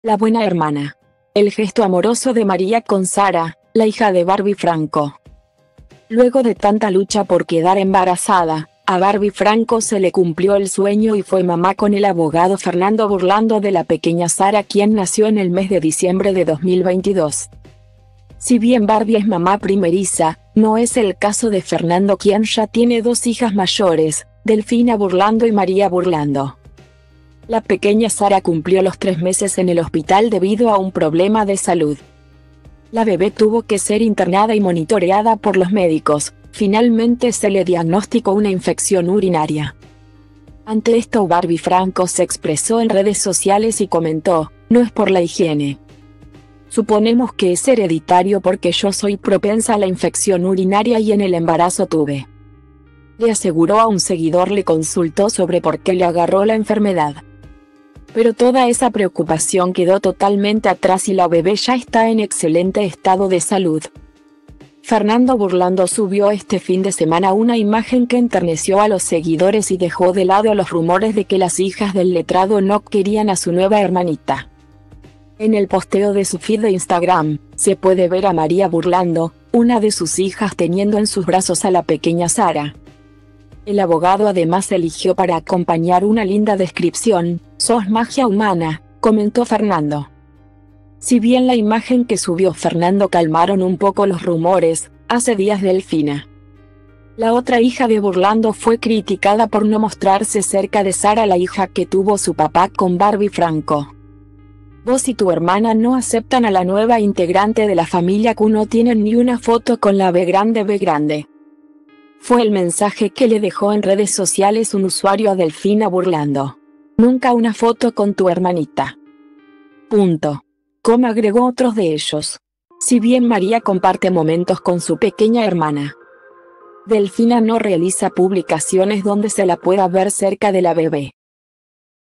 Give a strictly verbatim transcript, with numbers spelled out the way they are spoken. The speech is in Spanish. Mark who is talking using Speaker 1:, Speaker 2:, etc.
Speaker 1: La buena hermana. El gesto amoroso de María con Sara, la hija de Barbie Franco. Luego de tanta lucha por quedar embarazada, a Barbie Franco se le cumplió el sueño y fue mamá con el abogado Fernando Burlando de la pequeña Sara, quien nació en el mes de diciembre de dos mil veintidós. Si bien Barbie es mamá primeriza, no es el caso de Fernando, quien ya tiene dos hijas mayores, Delfina Burlando y María Burlando. La pequeña Sara cumplió los tres meses en el hospital debido a un problema de salud. La bebé tuvo que ser internada y monitoreada por los médicos. Finalmente se le diagnosticó una infección urinaria. Ante esto, Barbie Franco se expresó en redes sociales y comentó: "No es por la higiene. Suponemos que es hereditario porque yo soy propensa a la infección urinaria y en el embarazo tuve". Le aseguró a un seguidor. Le consultó sobre por qué le agarró la enfermedad. Pero toda esa preocupación quedó totalmente atrás y la bebé ya está en excelente estado de salud. Fernando Burlando subió este fin de semana una imagen que enterneció a los seguidores y dejó de lado los rumores de que las hijas del letrado no querían a su nueva hermanita. En el posteo de su feed de Instagram, se puede ver a María Burlando, una de sus hijas, teniendo en sus brazos a la pequeña Sara. El abogado además eligió para acompañar una linda descripción: "Sos magia humana", comentó Fernando. Si bien la imagen que subió Fernando calmaron un poco los rumores, hace días Delfina, la otra hija de Burlando, fue criticada por no mostrarse cerca de Sara, la hija que tuvo su papá con Barbie Franco. "Vos y tu hermana no aceptan a la nueva integrante de la familia Q, no tienen ni una foto con la B grande B grande". Fue el mensaje que le dejó en redes sociales un usuario a Delfina Burlando. "Nunca una foto con tu hermanita. Punto". Como agregó otros de ellos. Si bien María comparte momentos con su pequeña hermana, Delfina no realiza publicaciones donde se la pueda ver cerca de la bebé.